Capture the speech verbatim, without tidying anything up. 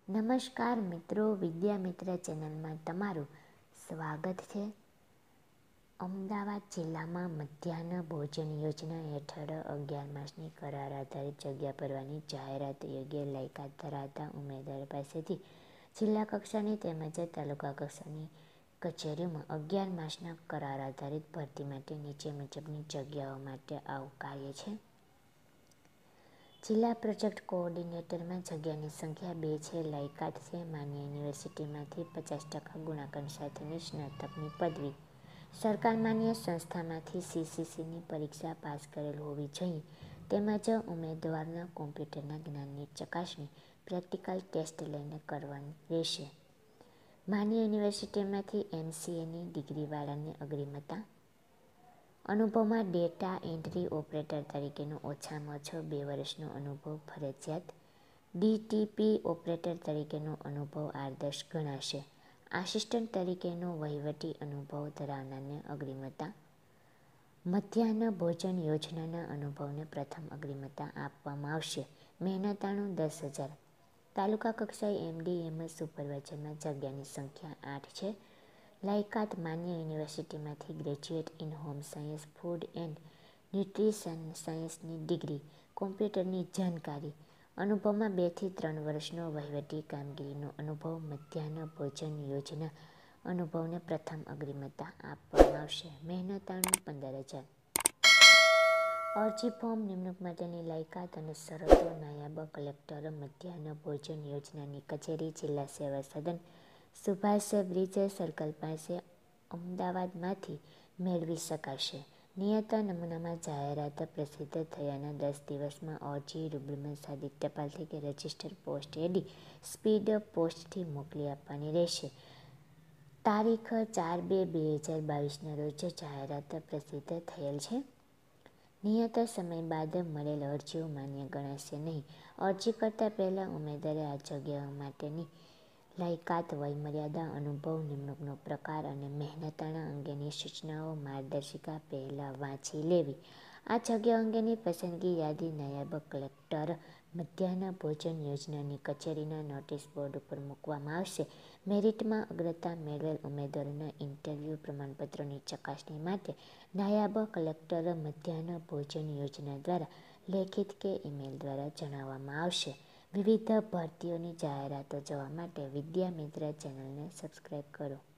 નમસ્કાર મિત્રો, વિદ્યામિત્ર ચેનલમાં તમારું સ્વાગત છે. અમદાવાદ જિલ્લામાં મધ્યાહન ભોજન યોજના હેઠળ અગિયાર માસની કરાર આધારિત જગ્યા ભરવાની જાહેરાત યોગ્ય લાયકાત ધરાવતા ઉમેદવાર પાસેથી જિલ્લા કક્ષાની તેમજ તાલુકા કક્ષાની કચેરીઓમાં અગિયાર માસના કરાર આધારિત ભરતી માટે નીચે મુજબની જગ્યાઓ માટે આવકાર્ય છે. જિલ્લા પ્રોજેક્ટ કોઓર્ડિનેટરમાં જગ્યાની સંખ્યા બે છે. લાયકાત છે માન્ય યુનિવર્સિટીમાંથી પચાસ ટકા ગુણાંકન સાથેની સ્નાતકની પદવી. સરકાર માન્ય સંસ્થામાંથી સીસીસીની પરીક્ષા પાસ કરેલ હોવી જોઈએ તેમજ ઉમેદવારના કોમ્પ્યુટરના જ્ઞાનની ચકાસણી પ્રેક્ટિકલ ટેસ્ટ લઈને કરવાની રહેશે. માન્ય યુનિવર્સિટીમાંથી એમસીએની ડિગ્રીવાળાને અગ્રિમતા. અનુભવમાં ડેટા એન્ટ્રી ઓપરેટર તરીકેનો ઓછામાં ઓછો બે વર્ષનો અનુભવ ફરજિયાત. ડીટીપી ઓપરેટર તરીકેનો અનુભવ આદર્શ ગણાશે. આસિસ્ટન્ટ તરીકેનો વહીવટી અનુભવ ધરાવનારને અગ્રિમતા. મધ્યાહન ભોજન યોજનાના અનુભવને પ્રથમ અગ્રિમતા આપવામાં આવશે. મહેનતાણું દસ હજાર. તાલુકા કક્ષાએ એમડી એમએસ સુપરવાઇઝરમાં જગ્યાની સંખ્યા આઠ છે. લાયકાત માન્ય યુનિવર્સિટીમાંથી graduate in home science, food and nutrition સાયન્સની ડિગ્રી, કોમ્પ્યુટરની જાણકારી. અનુભવમાં બે થી ત્રણ વર્ષનો વહીવટી કામગીરીનો અનુભવ. મધ્યાહન ભોજન યોજના અનુભવને પ્રથમ અગ્રિમતા આપવામાં આવશે. મહેનતાણું પંદર હજાર. અરજી ફોર્મ. નિમણૂક માટેની લાયકાત અને શરતો. નાયબ કલેક્ટર મધ્યાહન ભોજન યોજનાની કચેરી, જિલ્લા સેવા સદન, સુભાષ બ્રિજ સર્કલ પાસે, અમદાવાદમાંથી મેળવી શકાશે. નિયત નમૂનામાં જાહેરાત પ્રસિદ્ધ થયાના દસ દિવસમાં અરજી રૂબરૂમાં સાદી ટપાલથી કે રજિસ્ટર પોસ્ટ એડી સ્પીડ પોસ્ટથી મોકલી આપવાની રહેશે. તારીખ ચાર બે બે હજાર બાવીસના રોજ જાહેરાત પ્રસિદ્ધ થયેલ છે. નિયત સમય બાદ મળેલ અરજીઓ માન્ય ગણાશે નહીં. અરજી કરતા પહેલા ઉમેદવારે આ જગ્યાઓ માટેની લાયકાત, વયમર્યાદા, અનુભવ, નિમણૂકનો પ્રકાર અને મહેનતાણા અંગેની સૂચનાઓ માર્ગદર્શિકા પહેલા વાંચી લેવી. આ જગ્યાઓ અંગેની પસંદગી યાદી નાયબ કલેક્ટર મધ્યાહન ભોજન યોજનાની કચેરીના નોટિસ બોર્ડ ઉપર મૂકવામાં આવશે. મેરિટમાં અગ્રતા મેળવેલ ઉમેદવારોના ઇન્ટરવ્યુ પ્રમાણપત્રોની ચકાસણી માટે નાયબ કલેક્ટર મધ્યાહન ભોજન યોજના દ્વારા લેખિત કે ઈમેલ દ્વારા જણાવવામાં આવશે. વિવિધ ભરતીઓની જાહેરાતો જોવા માટે વિદ્યામિત્ર ચેનલને સબસ્ક્રાઇબ કરો.